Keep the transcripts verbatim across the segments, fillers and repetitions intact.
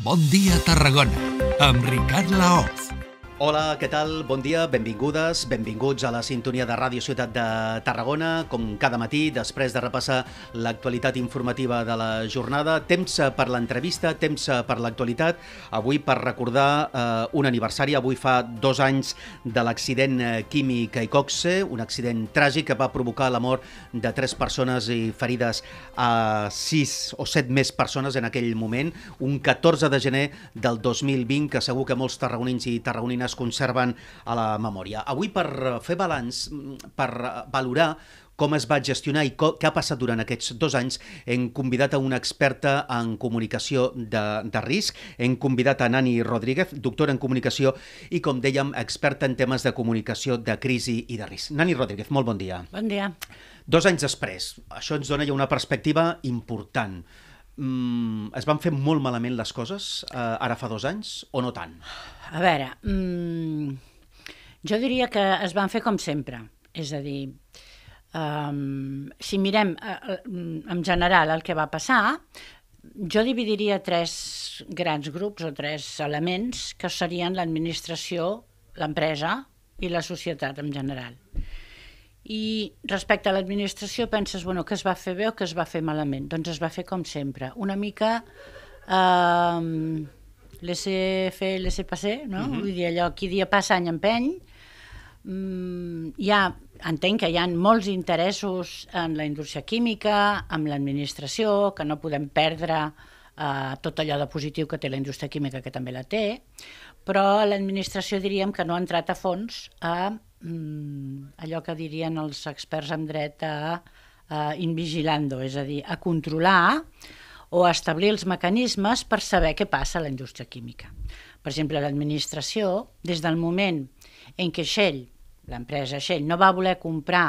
Bon dia, Tarragona, amb Ricard Laoz. Hola, què tal? Bon dia, benvingudes, benvinguts a la sintonia de Ràdio Ciutat de Tarragona. Com cada matí, després de repassar l'actualitat informativa de la jornada, temps per l'entrevista, temps per l'actualitat. Avui per recordar eh, un aniversari, avui fa dos anys de l'accident químic a Iqoxe, un accident tràgic que va provocar la mort de tres persones i ferides a sis o set més persones en aquell moment, un catorze de gener del dos mil vint, que segur que molts tarragonins i tarragonines conserven a la memòria. Avui, per fer balanç, per valorar com es va gestionar i què ha passat durant aquests dos anys, hem convidat a una experta en comunicació de, de risc, hem convidat a Nani Rodríguez, doctora en comunicació i, com dèiem, experta en temes de comunicació de crisi i de risc. Nani Rodríguez, molt bon dia. Bon dia. Dos anys després, això ens dona ja una perspectiva important. Mm, es van fer molt malament les coses eh, ara fa dos anys o no tant? A veure, mm, jo diria que es van fer com sempre, és a dir, um, si mirem uh, en general el que va passar, jo dividiria tres grans grups o tres elements que serien l'administració, l'empresa i la societat en general. I respecte a l'administració penses, bueno, què es va fer bé o què es va fer malament? Doncs es va fer com sempre, una mica eh, laissez-faire, laissez-passer, no? Uh-huh. Vull dir, allò, qui dia passa any empeny. Mm, ja entenc que hi ha molts interessos en la indústria química, en l'administració, que no podem perdre eh, tot allò de positiu que té la indústria química, que també la té, però l'administració diríem que no ha entrat a fons a allò que dirien els experts en dret a, a invigilando, és a dir, a controlar o a establir els mecanismes per saber què passa a la indústria química. Per exemple, l'administració, des del moment en què Shell, l'empresa Shell, no va voler comprar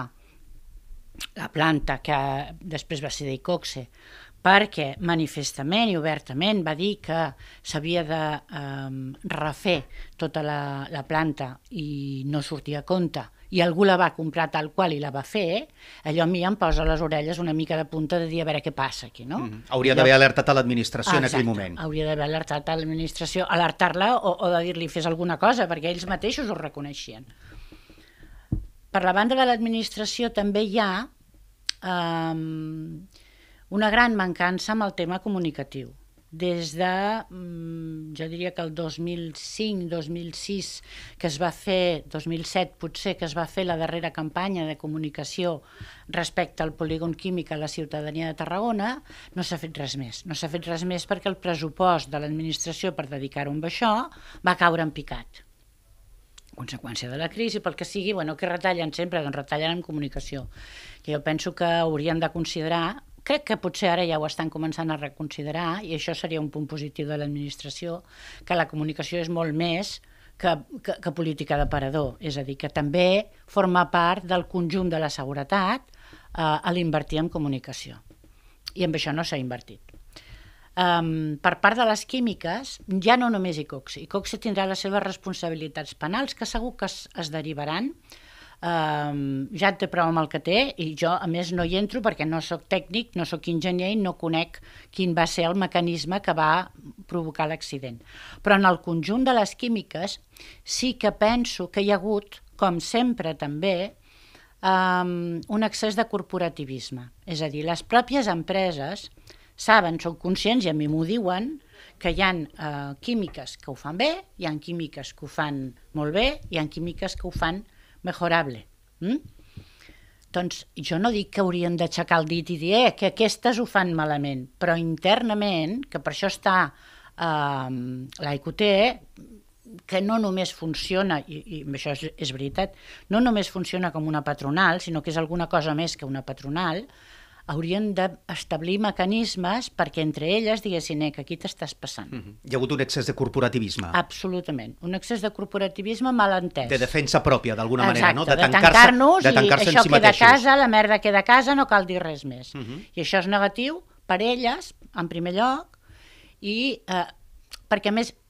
la planta que després va ser d'Iqoxe, perquè manifestament i obertament va dir que s'havia de eh, refer tota la, la planta i no sortia a compte, i algú la va comprar tal qual i la va fer, allò a mi em posa les orelles una mica de punta de dir a veure què passa aquí, no? Mm-hmm. Hauria d'haver alertat a l'administració en aquell moment. Hauria d'haver alertat a l'administració, alertar-la o, o de dir-li fes alguna cosa, perquè ells mateixos ho reconeixien. Per la banda de l'administració també hi ha eh, una gran mancança amb el tema comunicatiu. Des de, jo diria que el dos mil cinc, dos mil sis, que es va fer, dos mil set potser, que es va fer la darrera campanya de comunicació respecte al polígon químic a la ciutadania de Tarragona, no s'ha fet res més. No s'ha fet res més perquè el pressupost de l'administració per dedicar-ho a això va caure en picat. Conseqüència de la crisi, pel que sigui, bueno, que retallen sempre? Doncs retallen en comunicació. Jo penso que haurien de considerar, crec que potser ara ja ho estan començant a reconsiderar, i això seria un punt positiu de l'administració, que la comunicació és molt més que, que, que política d'aparador, és a dir, que també forma part del conjunt de la seguretat eh, a l'invertir en comunicació. I amb això no s'ha invertit. Um, per part de les químiques, ja no només Iqoxe. Iqoxe tindrà les seves responsabilitats penals, que segur que es, es derivaran. Um, ja té prou amb el que té, i jo a més no hi entro perquè no sóc tècnic, no sóc enginyer i no conec quin va ser el mecanisme que va provocar l'accident. Però en el conjunt de les químiques sí que penso que hi ha hagut, com sempre també, um, un excés de corporativisme. És a dir, les pròpies empreses saben, són conscients, i a mi m'ho diuen, que hi ha uh, químiques que ho fan bé, hi ha químiques que ho fan molt bé, hi ha químiques que ho fan mejorable. Mm? Doncs jo no dic que haurien d'aixecar el dit i dir eh, que aquestes ho fan malament, però internament, que per això està eh, la I Q T, que no només funciona, i, i això és, és veritat, no només funciona com una patronal, sinó que és alguna cosa més que una patronal, haurien d'establir mecanismes perquè entre elles diguessin eh, que aquí t'estàs passant. Mm-hmm. Hi ha hagut un excés de corporativisme. Absolutament. Un excés de corporativisme mal entès. De defensa pròpia, d'alguna manera, no? De tancar-nos, de tancar-se i això en si queda a mateixos. casa, la merda queda a casa, no cal dir res més. Mm-hmm. I això és negatiu per elles, en primer lloc, i eh, perquè a més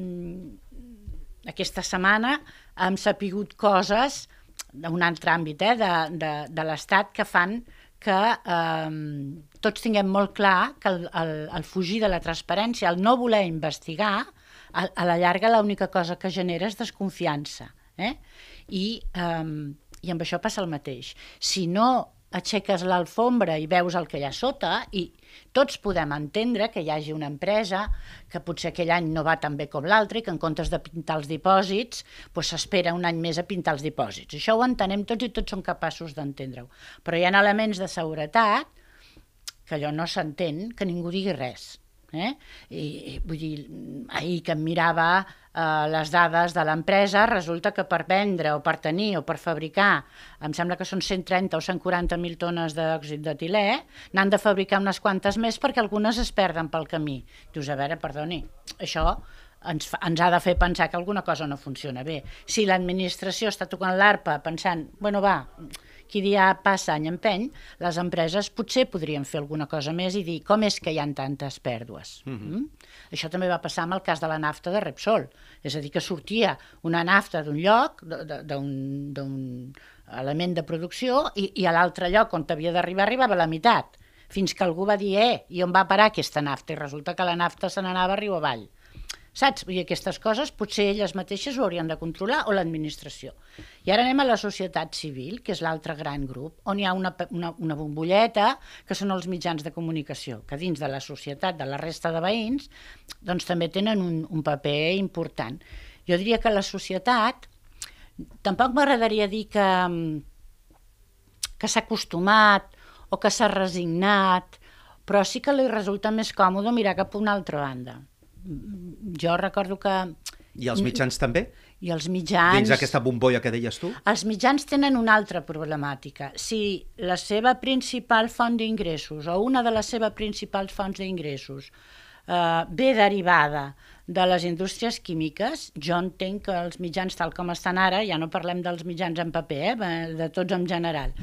mmm, aquesta setmana hem sapigut coses d'un altre àmbit eh, de, de, de l'Estat que fan que eh, tots tinguem molt clar que el, el, el fugir de la transparència, el no voler investigar, a, a la llarga l'única cosa que genera és desconfiança. Eh? I, eh, I amb això passa el mateix. Si no aixeques l'alfombra i veus el que hi ha sota, i tots podem entendre que hi hagi una empresa que potser aquell any no va tan bé com l'altre i que en comptes de pintar els dipòsits doncs s'espera un any més a pintar els dipòsits. Això ho entenem tots i tots som capaços d'entendre-ho. Però hi ha elements de seguretat que allò no s'entén, que ningú digui res. Eh? I, i vull dir, ahir que em mirava eh, les dades de l'empresa, resulta que per vendre o per tenir o per fabricar, em sembla que són cent trenta o cent quaranta mil tones d'òxid d'etilè, n'han de fabricar unes quantes més perquè algunes es perden pel camí. Dius, a veure, perdoni, això ens, fa, ens ha de fer pensar que alguna cosa no funciona bé. Si l'administració està tocant l'arpa pensant, bueno, va, qui dia passa any empeny, les empreses potser podrien fer alguna cosa més i dir com és que hi ha tantes pèrdues. Mm-hmm. mm? Això també va passar amb el cas de la nafta de Repsol. És a dir, que sortia una nafta d'un lloc, d'un element de producció, i, i a l'altre lloc on havia d'arribar arribava a la meitat, fins que algú va dir, eh, i on va parar aquesta nafta? I resulta que la nafta se n'anava riu avall. Saps? Vull dir, aquestes coses potser elles mateixes ho haurien de controlar, o l'administració. I ara anem a la societat civil, que és l'altre gran grup, on hi ha una, una, una bombolleta, que són els mitjans de comunicació, que dins de la societat, de la resta de veïns, doncs també tenen un, un paper important. Jo diria que la societat, tampoc m'agradaria dir que, que s'ha acostumat o que s'ha resignat, però sí que li resulta més còmode mirar cap a una altra banda. Jo recordo que... I els mitjans també? I els mitjans... Dins d'aquesta bombolla que deies tu? Els mitjans tenen una altra problemàtica. Si la seva principal font d'ingressos, o una de les seves principals fonts d'ingressos, eh, ve derivada de les indústries químiques, jo entenc que els mitjans tal com estan ara, ja no parlem dels mitjans en paper, eh, de tots en general,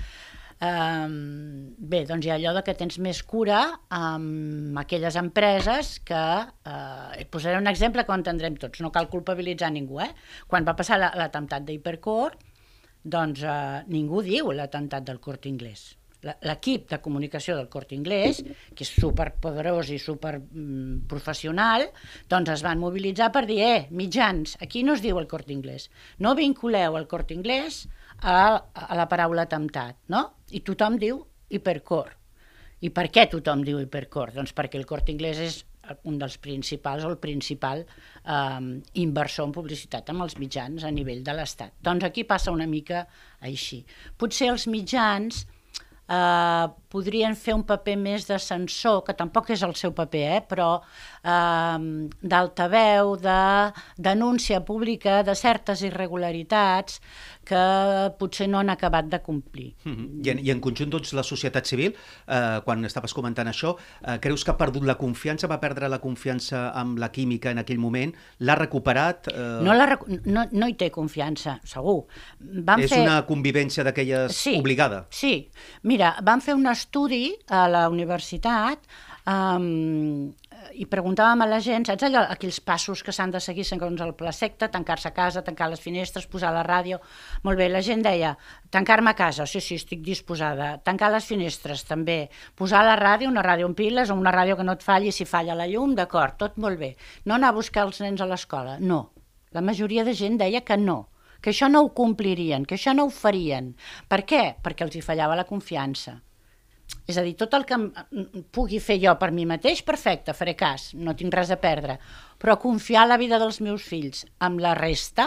Um, bé, doncs hi ha allò de que tens més cura amb aquelles empreses que, uh, posaré un exemple que ho entendrem tots, no cal culpabilitzar ningú, eh? Quan va passar l'atemptat d'Hipercor, doncs uh, ningú diu l'atemptat del Corte Inglés. L'equip de comunicació del Corte Inglés, que és superpoderós i superprofessional, doncs es van mobilitzar per dir, eh, mitjans, aquí no es diu el Corte Inglés, no vinculeu el Corte Inglés a, a la paraula atemptat, no? I tothom diu Hipercor. I per què tothom diu Hipercor? Doncs perquè el Corte Inglés és un dels principals o el principal eh, inversor en publicitat amb els mitjans a nivell de l'Estat. Doncs aquí passa una mica així. Potser els mitjans Uh, podrien fer un paper més de censor, que tampoc és el seu paper, eh? Però uh, d'altaveu, de denúncia pública de certes irregularitats que potser no han acabat de complir. Mm-hmm. I, en, I en conjunt, doncs, la societat civil, eh, quan estaves comentant això, eh, creus que ha perdut la confiança, va perdre la confiança amb la química en aquell moment? L'ha recuperat? Eh... No, la recu no, no hi té confiança, segur. Van és fer... una convivència d'aquelles sí, obligada? Sí. Mira, van fer un estudi a la universitat um, i preguntàvem a la gent, saps allò, aquells passos que s'han de seguir segons el pla secta, tancar-se a casa, tancar les finestres, posar la ràdio. Molt bé, la gent deia, tancar-me a casa, sí, sí, estic disposada, tancar les finestres també, posar la ràdio, una ràdio en piles o una ràdio que no et falli si falla la llum, d'acord, tot molt bé. No anar a buscar els nens a l'escola, no. La majoria de gent deia que no, que això no ho complirien, que això no ho farien. Per què? Perquè els hi fallava la confiança. És a dir, tot el que pugui fer jo per mi mateix, perfecte, faré cas, no tinc res a perdre. Però confiar la vida dels meus fills amb la resta,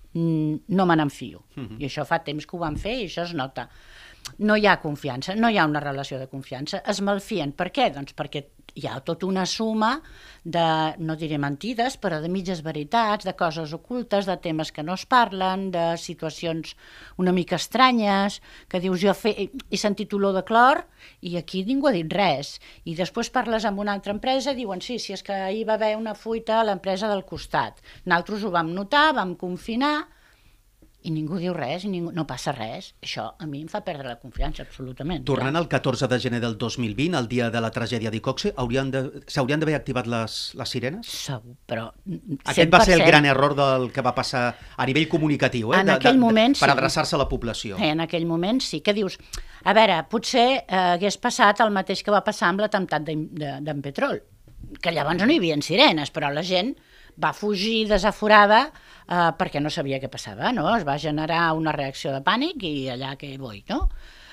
no me n'enfio. Mm-hmm. I això fa temps que ho van fer i això es nota. No hi ha confiança, no hi ha una relació de confiança. Es malfien. Per què? Doncs perquè hi ha tota una suma de, no diré mentides, però de mitges veritats, de coses ocultes, de temes que no es parlen, de situacions una mica estranyes, que dius, jo fe... he sentit olor de clor i aquí ningú ha dit res. I després parles amb una altra empresa i diuen, sí, si és que ahir va haver una fuita a l'empresa del costat. Nosaltres ho vam notar, vam confinar, i ningú diu res, i ningú, no passa res. Això a mi em fa perdre la confiança, absolutament. Tornant clar. al catorze de gener del dos mil vint, el dia de la tragèdia d'Iqoxe, s'haurien d'haver activat les, les sirenes? Segur, però cent per cent. Aquest va ser el gran error del que va passar a nivell comunicatiu, eh? En de, aquell de, moment, per sí. adreçar-se a la població. Eh, en aquell moment sí, que dius, a veure, potser eh, hagués passat el mateix que va passar amb l'atemptat d'en Petrol, que llavors no hi havia sirenes, però la gent va fugir desaforada eh, perquè no sabia què passava, no? Es va generar una reacció de pànic i allà que vull, no?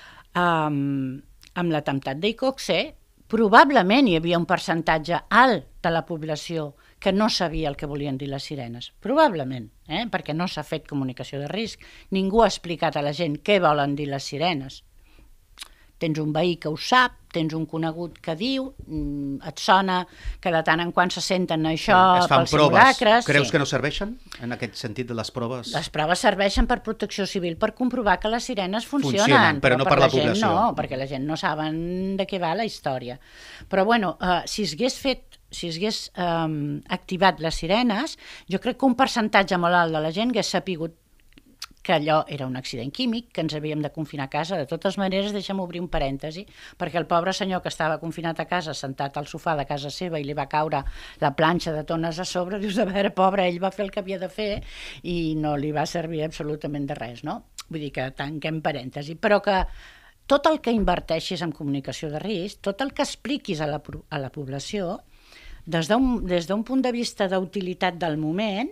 Um, amb l'atemptat d'Iqoxe, probablement hi havia un percentatge alt de la població que no sabia el que volien dir les sirenes. Probablement, eh? Perquè no s'ha fet comunicació de risc. Ningú ha explicat a la gent què volen dir les sirenes. Tens un veí que ho sap, tens un conegut que diu, et sona que de tant en quant se senten això es fan pels proves. simulacres. Creus sí. que no serveixen en aquest sentit de les proves? Les proves serveixen per protecció civil per comprovar que les sirenes funcionen, funcionen però, però no per, per la, la gent població. no, perquè la gent no saben de què va la història. Però bueno, uh, si es hagués fet si es hagués um, activat les sirenes, jo crec que un percentatge molt alt de la gent hagués sapigut que allò era un accident químic, que ens havíem de confinar a casa. De totes maneres, deixa'm obrir un parèntesi, perquè el pobre senyor que estava confinat a casa, sentat al sofà de casa seva, i li va caure la planxa de tones a sobre, dius, a veure, pobre, ell va fer el que havia de fer i no li va servir absolutament de res, no? Vull dir que tanquem parèntesi, però que tot el que inverteixis en comunicació de risc, tot el que expliquis a la, a la població, des d'un des d'un punt de vista d'utilitat del moment,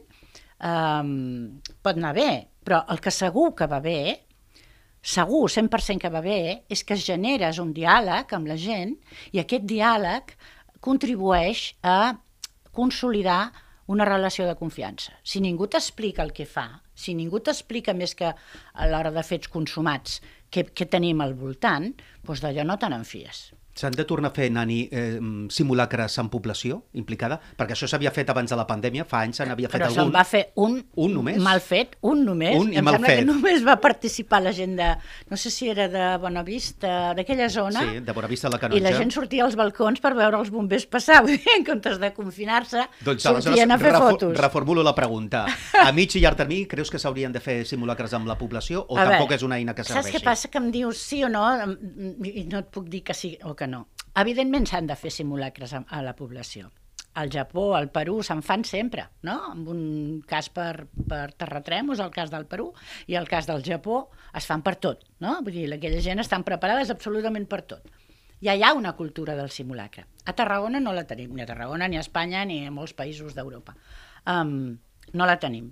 um, pot anar bé, però el que segur que va bé, segur, cent per cent que va bé, és que es generes un diàleg amb la gent i aquest diàleg contribueix a consolidar una relació de confiança. Si ningú t'explica el que fa, si ningú t'explica més que a l'hora de fets consumats què, què tenim al voltant, doncs d'allò no te n'enfies. S'han de tornar a fer, Nani, eh, simulacres en població implicada? Perquè això s'havia fet abans de la pandèmia, fa anys se n'havia fet Però algun. se'n va fer un, un només? mal fet, un només. Un i em mal sembla fet. que només va participar la gent de, no sé si era de Bonavista, d'aquella zona, Sí, de Bonavista a la i Canonja. la gent sortia als balcons per veure els bombers passar, vull dir, en comptes de confinar-se, Doncs sortien a fer refo fotos. reformulo la pregunta. A mig i llarg termini, creus que s'haurien de fer simulacres amb la població o A tampoc veure, és una eina que serveixi? Saps què passa? Que em dius sí o no, i no et puc dir que sí o que no. Evidentment s'han de fer simulacres a, a la població. Al Japó, al Perú, se'n fan sempre, no? Amb un cas per, per terratrèmols, el cas del Perú, i el cas del Japó es fan per tot, no? Vull dir, aquella gent estan preparades absolutament per tot. Ja hi ha una cultura del simulacre. A Tarragona no la tenim, ni a Tarragona, ni a Espanya, ni a molts països d'Europa. Um, no la tenim.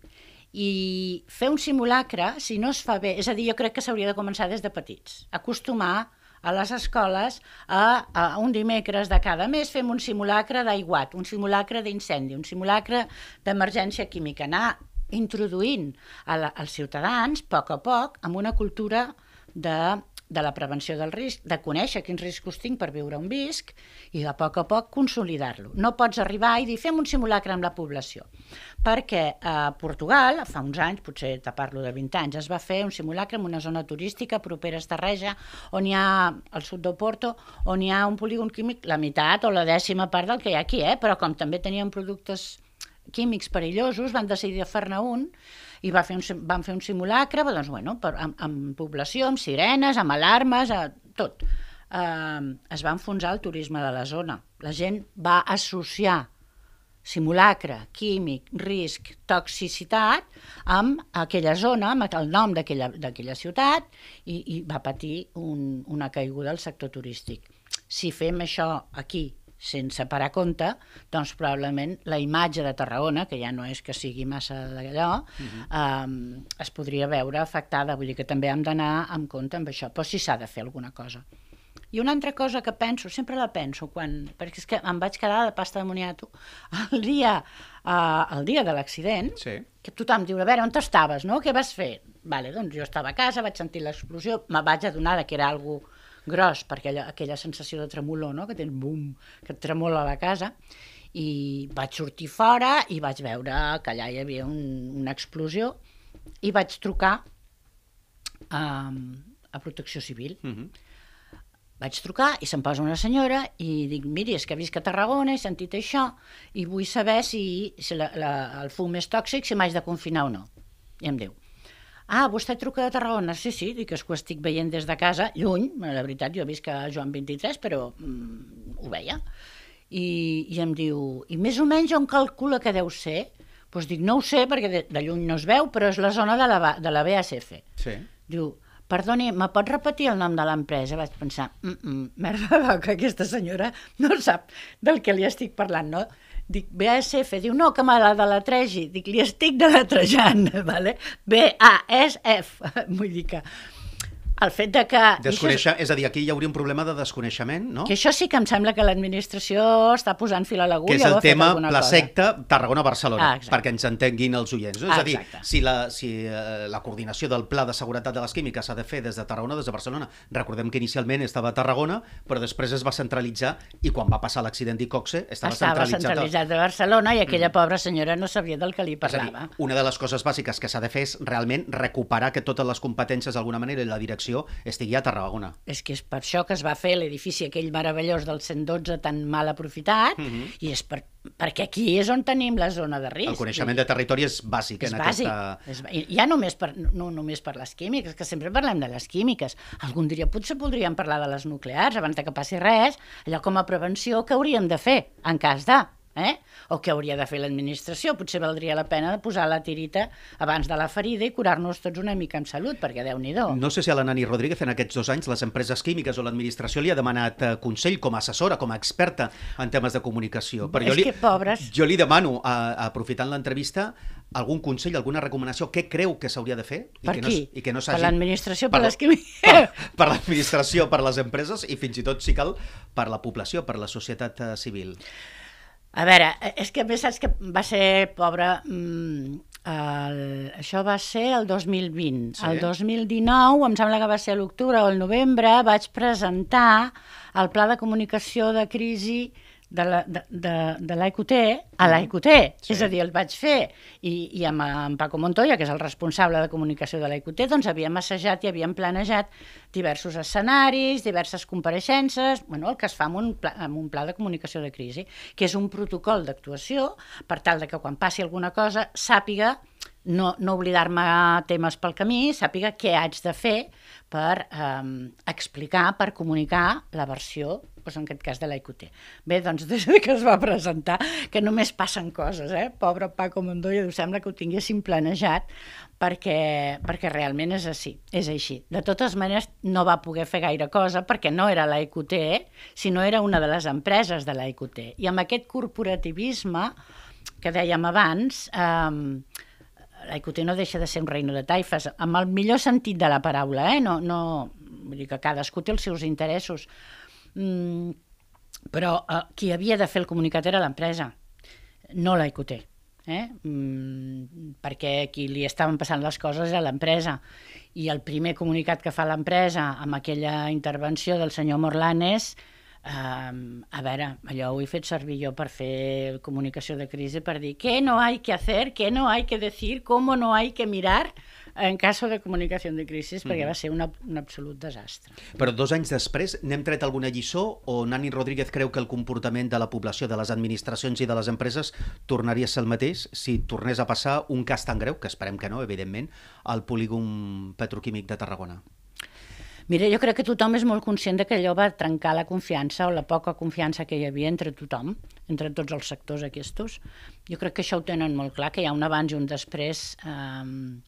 I fer un simulacre, si no es fa bé, és a dir, jo crec que s'hauria de començar des de petits, acostumar a les escoles a, a un dimecres de cada mes fem un simulacre d'aiguat, un simulacre d'incendi, un simulacre d'emergència química, anar introduint a la, als ciutadans, a poc a poc, amb una cultura de, de la prevenció del risc, de conèixer quins riscos tinc per viure on visc i de poc a poc consolidar-lo. No pots arribar i dir fem un simulacre amb la població, perquè a Portugal, fa uns anys, potser te parlo de vint anys, es va fer un simulacre en una zona turística propera a Estarreja, on hi ha, al sud de Porto, on hi ha un polígon químic, la meitat o la dècima part del que hi ha aquí, eh? Però com també tenien productes químics perillosos, van decidir fer-ne un i va fer un, van fer un simulacre, doncs, bueno, per, amb, amb població, amb sirenes, amb alarmes, a, tot. Uh, es va enfonsar el turisme de la zona. La gent va associar simulacre, químic, risc, toxicitat amb aquella zona, amb el nom d'aquella ciutat i, i va patir un, una caiguda del sector turístic. Si fem això aquí sense parar compte, doncs probablement la imatge de Tarragona, que ja no és que sigui massa d'allò, uh-huh. um, es podria veure afectada. Vull dir que també hem d'anar amb compte amb això, però sí s'ha de fer alguna cosa. I una altra cosa que penso, sempre la penso, quan, perquè és que em vaig quedar de pasta de moniato el dia, uh, el dia de l'accident, sí. Que tothom diu, a veure, on estaves, no? Què vas fer? Vale, doncs jo estava a casa, vaig sentir l'explosió, me vaig adonar que era algo gros, perquè aquella, aquella sensació de tremolor, no? Que tens bum, que et tremola a la casa, i vaig sortir fora i vaig veure que allà hi havia un, una explosió i vaig trucar a, a Protecció Civil. Uh-huh. Vaig trucar i se'm posa una senyora i dic, miri, és que visc a Tarragona, he sentit això i vull saber si, si la, la, el fum és tòxic, si m'haig de confinar o no. I em diu, Ah, vostè truca de Tarragona? Sí, sí, dic que ho estic veient des de casa, lluny, la veritat, jo he vist que a Joan vint-i-tres, però mm, ho veia. I, I em diu, i més o menys on calcula que deu ser? Doncs dic, no ho sé, perquè de, de lluny no es veu, però és la zona de la, de la B A S F. Sí. Diu, perdoni, me pot repetir el nom de l'empresa? Vaig pensar, mm -mm, merda de que aquesta senyora no sap del que li estic parlant, no? Dic, B A S F, diu, no, que me la deletregi. Dic, li estic deletrejant, vale? B A S F, vull dir que... El fet de que... Desconèixer, és a dir, aquí hi hauria un problema de desconeixement, no? Que això sí que em sembla que l'administració està posant fil a l'agulla. Que és el o ha fet tema alguna Plaseqta, Tarragona-Barcelona, ah, perquè ens entenguin els oients. No? Ah, és a dir, exacte. si, la, si uh, la coordinació del Pla de Seguretat de les Químiques s'ha de fer des de Tarragona o des de Barcelona. Recordem que inicialment estava a Tarragona, però després es va centralitzar i quan va passar l'accident d'Icoxe estava, estava centralitzat. Estava centralitzat a Barcelona i aquella mm. pobra senyora no sabia del que li parlava. És a dir, una de les coses bàsiques que s'ha de fer és realment recuperar que totes les competències d'alguna manera i la direcció estigui a Tarragona. És que és per això que es va fer l'edifici aquell meravellós del cent dotze tan mal aprofitat, mm-hmm. i és per, perquè aquí és on tenim la zona de risc. El coneixement de territori és bàsic. És en bàsic. Aquesta... És, ja només per, no només per les químiques, que sempre parlem de les químiques. Algun dia potser podríem parlar de les nuclears abans de que passi res, allò com a prevenció que hauríem de fer en cas de... Eh? O què hauria de fer l'administració? Potser valdria la pena de posar la tirita abans de la ferida i curar-nos tots una mica amb salut, perquè Déu-n'hi-do. No sé si a la Nani Rodríguez en aquests dos anys les empreses químiques o l'administració li ha demanat eh, consell com a assessora, com a experta en temes de comunicació. Però és jo li, que pobres... Jo li demano, a, a, aprofitant l'entrevista, algun consell, alguna recomanació, què creu que s'hauria de fer? I per que qui? No, i que no per l'administració, per, per les químiques? Per, per l'administració, per les empreses i fins i tot, si cal, per la població, per la societat eh, civil. A veure, és que a més saps que va ser, pobra, mmm, el, això va ser el dos mil vint. Sí. El dos mil dinou, em sembla que va ser a l'octubre o el novembre, vaig presentar el Pla de Comunicació de Crisi de la, de, de, de l'A I Q T a l'A I Q T, sí. És a dir, el vaig fer i, i amb en Paco Montoya, que és el responsable de comunicació de l'A I Q T, doncs havíem assajat i havíem planejat diversos escenaris, diverses compareixences, bueno, el que es fa amb un, pla, amb un pla de comunicació de crisi, que és un protocol d'actuació per tal de que quan passi alguna cosa sàpiga no, no oblidar-me temes pel camí, sàpiga què haig de fer per eh, explicar, per comunicar la versió, doncs en aquest cas de l'A I Q T. Bé, doncs des que es va presentar, que només passen coses, eh? Pobre Paco Montoya, sembla que ho tinguéssim planejat, perquè, perquè realment és així, és així. De totes maneres, no va poder fer gaire cosa, perquè no era l'A I Q T, sinó era una de les empreses de l'A I Q T. I amb aquest corporativisme que dèiem abans, eh, l'A I Q T no deixa de ser un reino de taifes, amb el millor sentit de la paraula, eh? No, no, vull dir que cadascú té els seus interessos. Mm, però eh, qui havia de fer el comunicat era l'empresa, no l'A I Q T, eh? mm, perquè qui li estaven passant les coses era l'empresa, i el primer comunicat que fa l'empresa amb aquella intervenció del senyor Morlanes, eh, a veure, allò ho he fet servir jo per fer comunicació de crisi, per dir què no hay que hacer, què no hay que decir, cómo no hay que mirar en cas de comunicació de crisi, perquè mm. va ser una, un absolut desastre. Però dos anys després n'hem tret alguna lliçó o Nani Rodríguez creu que el comportament de la població, de les administracions i de les empreses tornaria a ser el mateix si tornés a passar un cas tan greu, que esperem que no, evidentment, al polígon petroquímic de Tarragona? Mira, jo crec que tothom és molt conscient de que allò va trencar la confiança o la poca confiança que hi havia entre tothom, entre tots els sectors aquests. Jo crec que això ho tenen molt clar, que hi ha un abans i un després. Eh,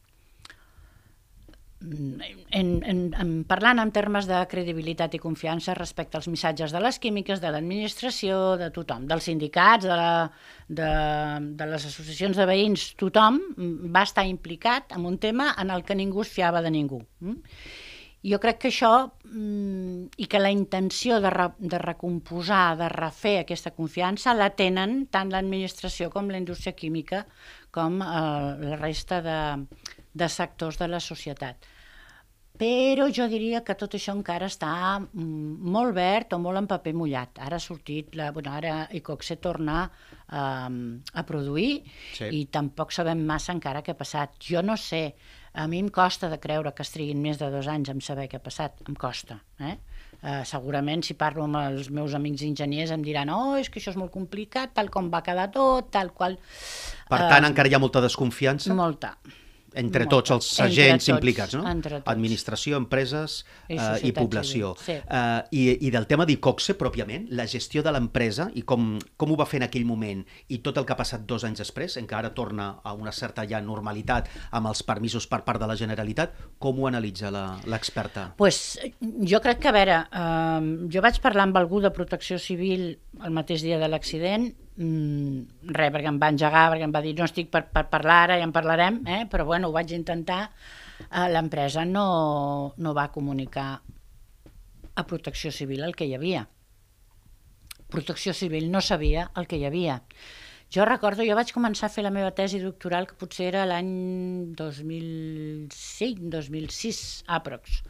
En, en, en, parlant en termes de credibilitat i confiança respecte als missatges de les químiques, de l'administració, de tothom, dels sindicats, de, la, de, de les associacions de veïns, tothom va estar implicat en un tema en el que ningú es fiava de ningú. Jo crec que això, i que la intenció de, re, de recomposar, de refer aquesta confiança, la tenen tant l'administració com la indústria química, com eh, la resta de, de sectors de la societat. Però jo diria que tot això encara està molt verd o molt en paper mullat. Ara ha sortit, la, bueno, ara Icoxe torna um, a produir, sí. I tampoc sabem massa encara què ha passat. Jo no sé, a mi em costa de creure que es triguin més de dos anys en saber què ha passat, em costa. Eh? Uh, segurament si parlo amb els meus amics enginyers em diran oh, és que això és molt complicat, tal com va quedar tot, tal qual... Per tant, uh, encara hi ha molta desconfiança? Molta. entre Moltes. tots els Entre agents tots, implicats, no? entre tots. Administració, empreses I eh, i societat població. civil, sí. Eh, i, I del tema d'Icoxe, pròpiament, la gestió de l'empresa i com, com ho va fer en aquell moment i tot el que ha passat dos anys després, encara torna a una certa ja normalitat amb els permisos per part de la Generalitat, com ho analitza l'experta? Pues, jo crec que, a veure, eh, jo vaig parlar amb algú de Protecció Civil el mateix dia de l'accident, mm, res, perquè em va engegar, perquè em va dir no estic per, per parlar ara, ja en parlarem, eh? Però bueno, ho vaig intentar. Eh, l'empresa no, no va comunicar a Protecció Civil el que hi havia. Protecció Civil no sabia el que hi havia. Jo recordo, jo vaig començar a fer la meva tesi doctoral, que potser era l'any dos mil cinc, dos mil sis, aprox.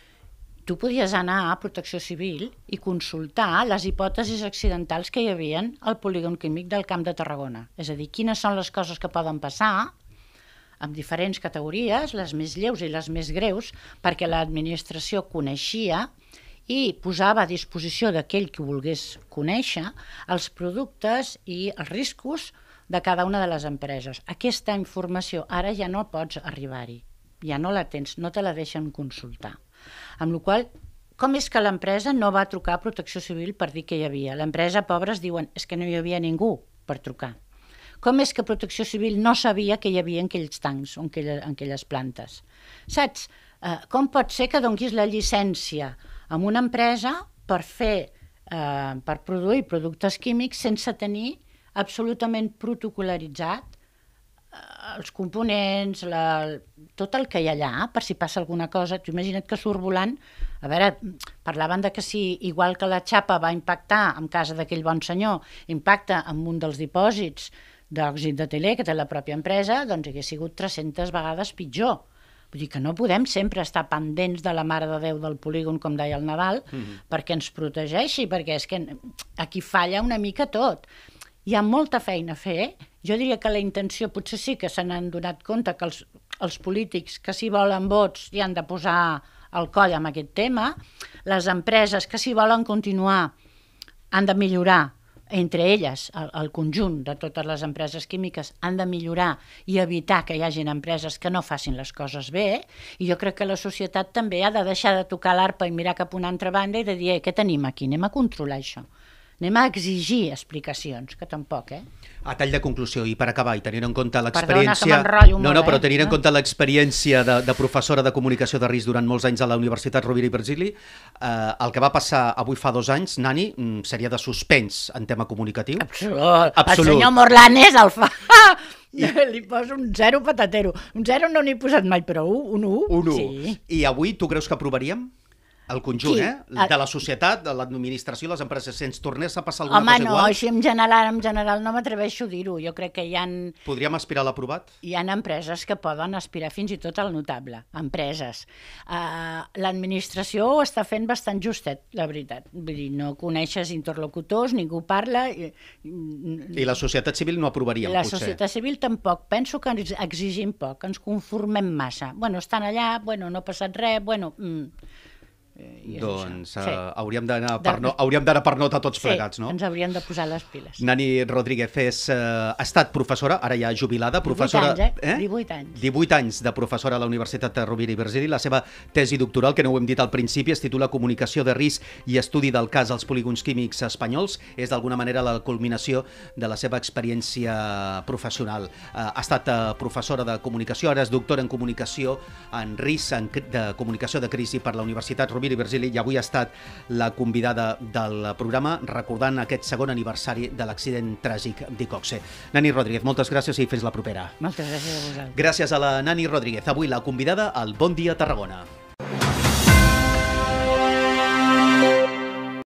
Tu podies anar a Protecció Civil i consultar les hipòtesis accidentals que hi havia al polígon químic del Camp de Tarragona. És a dir, quines són les coses que poden passar amb diferents categories, les més lleus i les més greus, perquè l'administració coneixia i posava a disposició d'aquell que volgués conèixer els productes i els riscos de cada una de les empreses. Aquesta informació ara ja no pots arribar-hi, ja no la tens, no te la deixen consultar. Amb la qual cosa, com és que l'empresa no va trucar a Protecció Civil per dir que hi havia? L'empresa, pobres, diuen és que no hi havia ningú per trucar. Com és que Protecció Civil no sabia que hi havia en aquells tancs o en aquelles, en aquelles plantes? Saps? Eh, com pot ser que donguis la llicència a una empresa per fer, eh, per produir productes químics sense tenir absolutament protocolaritzat els components, la, tot el que hi ha allà, per si passa alguna cosa. Tu imagina't que surt volant, a veure, parlaven de que si, igual que la xapa va impactar en casa d'aquell bon senyor, impacta en un dels dipòsits d'òxid de telè que té la pròpia empresa, doncs hagués sigut tres-centes vegades pitjor. Vull dir que no podem sempre estar pendents de la Mare de Déu del polígon, com deia el Nadal, mm-hmm. perquè ens protegeixi, perquè és que aquí falla una mica tot. Hi ha molta feina a fer. Jo diria que la intenció, potser sí que se n'han donat compte que els, els polítics que s'hi volen vots hi han de posar el coll amb aquest tema, les empreses que s'hi volen continuar han de millorar, entre elles el, el conjunt de totes les empreses químiques han de millorar i evitar que hi hagin empreses que no facin les coses bé, i jo crec que la societat també ha de deixar de tocar l'arpa i mirar cap a una altra banda i de dir, eh, què tenim aquí? Anem a controlar això. Anem a exigir explicacions, que tampoc, eh? A tall de conclusió, i per acabar, i tenint en compte l'experiència... Perdona, que m'enrotllo molt, no, no, però tenint eh? en compte l'experiència de, de professora de comunicació de risc durant molts anys a la Universitat Rovira i Virgili, eh, el que va passar avui fa dos anys, Nani, seria de suspens en tema comunicatiu? Absolut. Absolut. El senyor Morlanes el fa... I... Li poso un zero patatero. Un zero no n'hi he posat mai, però un, un u. Un u. Sí. I avui tu creus que aprovaríem? El conjunt, Qui? eh? De la societat, de l'administració, les empreses, si ens tornés a passar alguna Home, cosa no, igual... així en general, en general no m'atreveixo a dir-ho. Jo crec que hi ha, Podríem aspirar a l'aprovat? hi ha empreses que poden aspirar fins i tot al notable. Empreses. Uh, L'administració ho està fent bastant justet, la veritat. Vull dir, no coneixes interlocutors, ningú parla... I, I la societat civil no aprovaríem, la potser. societat civil tampoc. Penso que ens exigim poc, ens conformem massa. Bueno, estan allà, bueno, no ha passat res, bueno... Mm. I Doncs uh, sí. hauríem d'anar De- per, no, hauríem d'anar per nota tots Sí, plegats, no? ens hauríem de posar les piles. Nani Rodríguez és, uh, ha estat professora, ara ja jubilada, professora... divuit anys, eh? divuit anys. divuit anys de professora a la Universitat de Rovira i Virgili. La seva tesi doctoral, que no ho hem dit al principi, es titula Comunicació de risc i estudi del cas als polígons químics espanyols. És d'alguna manera la culminació de la seva experiència professional. Uh, ha estat uh, professora de comunicació, ara és doctora en comunicació en risc en, de comunicació de crisi per la Universitat Rovira i Virgili, i avui ha estat la convidada del programa recordant aquest segon aniversari de l'accident tràgic d'Icoxe. Nani Rodríguez, moltes gràcies i fins la propera. Moltes gràcies a vosaltres. Gràcies a la Nani Rodríguez, avui la convidada al Bon Dia Tarragona.